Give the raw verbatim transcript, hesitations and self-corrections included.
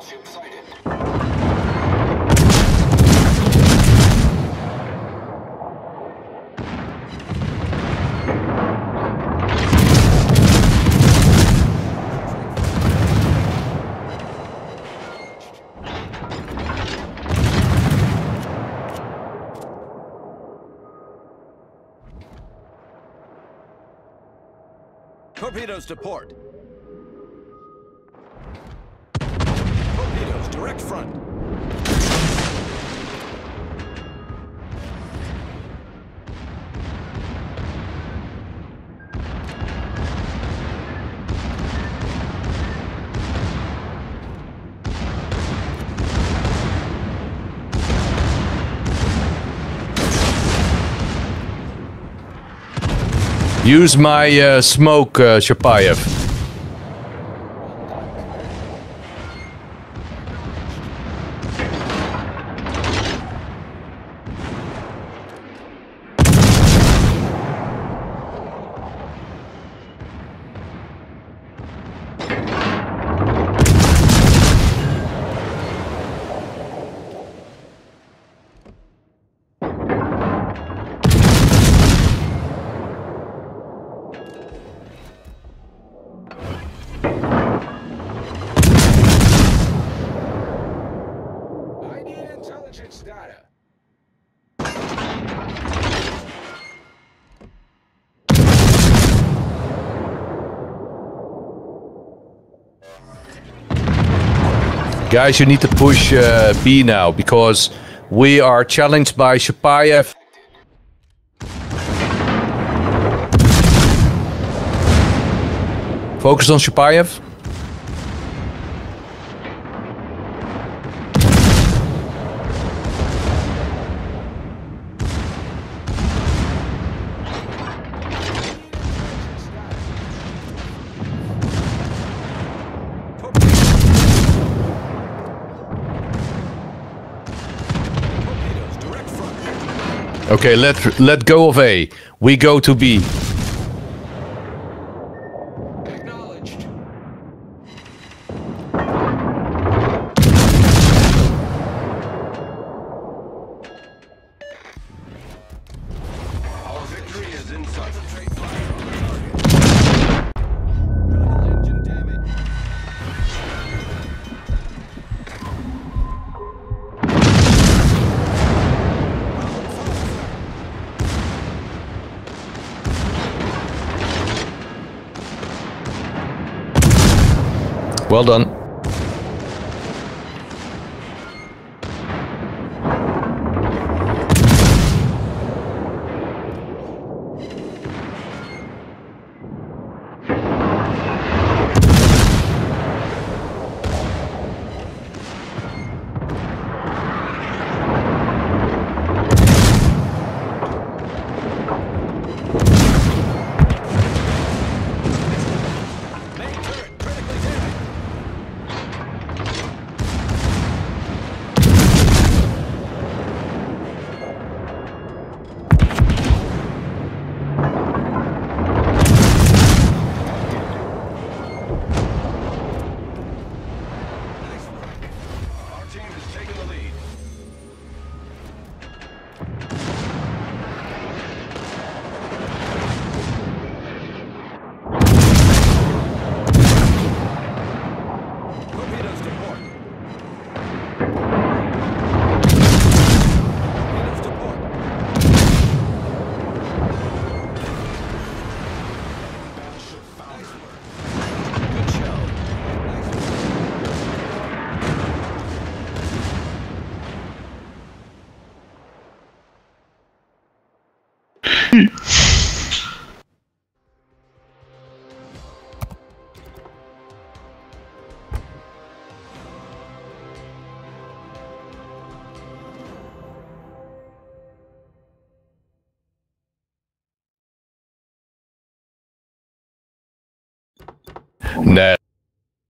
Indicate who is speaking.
Speaker 1: Battleship sighted.
Speaker 2: Torpedoes to port. Torpedoes direct front.
Speaker 3: Use my uh, smoke, uh, Shapayev.
Speaker 1: Intelligence data.
Speaker 3: Guys, you need to push uh, B now, because we are challenged by Shapayev. Focus on Shapayev. Okay, let let go of A. We go to B.
Speaker 1: Acknowledged.
Speaker 2: Our victory is in sight. Concentrate fire on the target. Critical engine damage.
Speaker 3: Well done. Nah.